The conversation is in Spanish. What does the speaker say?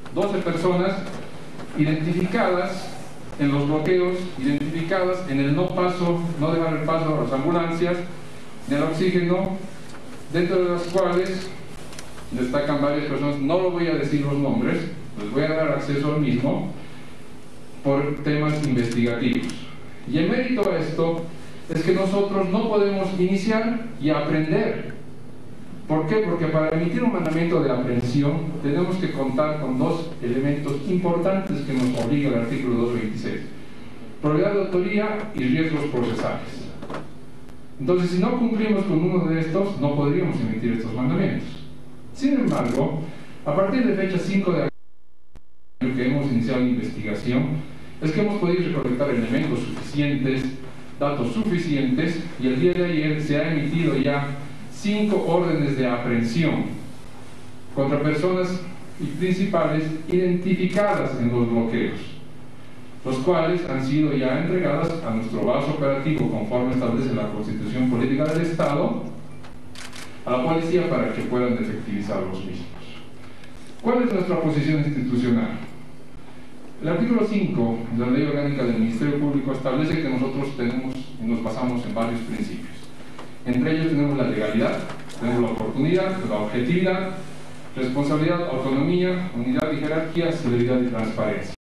12 personas identificadas en los bloqueos, identificadas en el no dejar el paso a las ambulancias, ni al oxígeno, dentro de las cuales destacan varias personas. No lo voy a decir los nombres, les voy a dar acceso al mismo por temas investigativos. Y en mérito a esto es que nosotros no podemos iniciar y aprender. ¿Por qué? Porque para emitir un mandamiento de aprehensión tenemos que contar con dos elementos importantes que nos obliga el artículo 226: probabilidad de autoría y riesgos procesales. Entonces, si no cumplimos con uno de estos, no podríamos emitir estos mandamientos. Sin embargo, a partir de fecha 5 de abril, que hemos iniciado la investigación, es que hemos podido recolectar elementos suficientes, datos suficientes, y el día de ayer se ha emitido ya 5 órdenes de aprehensión contra personas y principales identificadas en los bloqueos, los cuales han sido ya entregadas a nuestro base operativo conforme establece la Constitución Política del Estado, a la policía, para que puedan efectivizar los mismos. ¿Cuál es nuestra posición institucional? El artículo 5 de la Ley Orgánica del Ministerio Público establece que nosotros nos basamos en varios principios. Entre ellos tenemos la legalidad, tenemos la oportunidad, la objetividad, responsabilidad, autonomía, unidad y jerarquía, celeridad y transparencia.